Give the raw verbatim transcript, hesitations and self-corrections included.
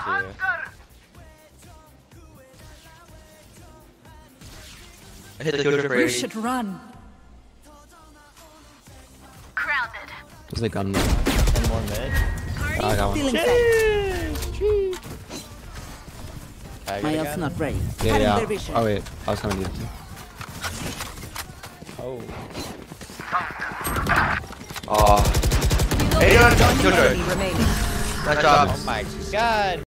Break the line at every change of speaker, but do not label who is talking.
you. I hit the Killjoy for
You
eighty.
should run. Grounded.
There's a gun.
One more mid.
Oh, I got one.
Feeling safe.
Tag
My
it
ult's
again.
not ready.
Yeah,
Cutting
yeah.
their vision.
Oh wait, I was coming to you.
Oh.
Aw. Hey, Killjoy.
Enemy remaining.
Nice job.
Oh my god.